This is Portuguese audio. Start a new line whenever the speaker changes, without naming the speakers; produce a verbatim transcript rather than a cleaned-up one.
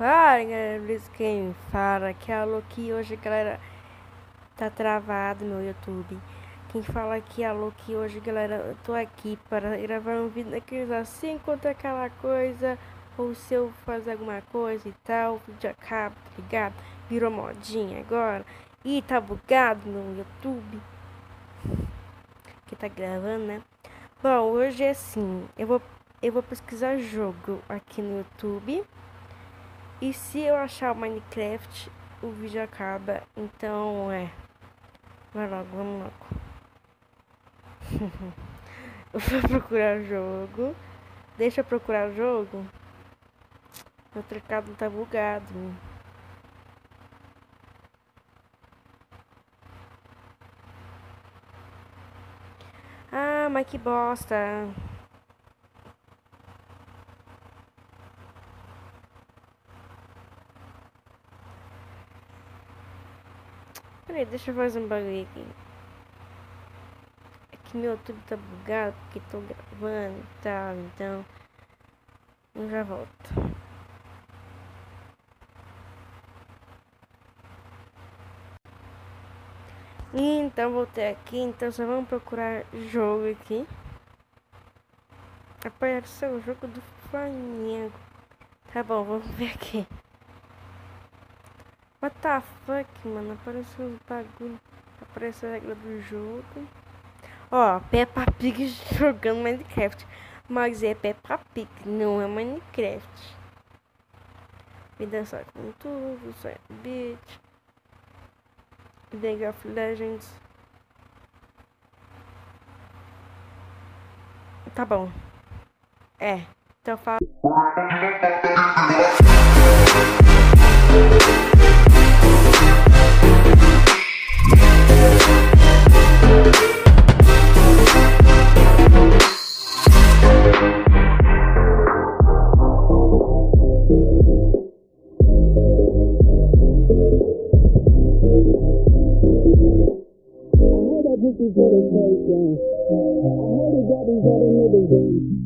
Fala galera, quem fala que é a Loki. Hoje galera, tá travado no YouTube. Quem fala aqui é a Loki. Hoje galera, eu tô aqui para gravar um vídeo daqueles assim, enquanto aquela coisa, ou se eu fazer alguma coisa e tal, o vídeo acaba, tá ligado? Virou modinha agora e tá bugado no YouTube que tá gravando, né? Bom, hoje é assim, eu vou eu vou pesquisar jogo aqui no YouTube. E se eu achar o Minecraft, o vídeo acaba. Então, é. Vai logo, vamos logo. Eu vou procurar o jogo. Deixa eu procurar o jogo. Meu teclado tá bugado. Ah, mas que bosta. Peraí, deixa eu fazer um bagulho aqui. É que meu YouTube tá bugado porque tô gravando e tal, então eu já volto. Então voltei aqui, então só vamos procurar jogo aqui. Apareceu o jogo do Flamengo. Tá bom, vamos ver aqui. What the fuck, mano? Apareceu os bagulho. Apareceu a regra do jogo. Ó, Peppa Pig jogando Minecraft. Mas é Peppa Pig, não é Minecraft. Me dançar com tudo, Sonic Beach, League of Legends. Tá bom. É, então fala.
This is what it's taking. I heard it got these other niggas in.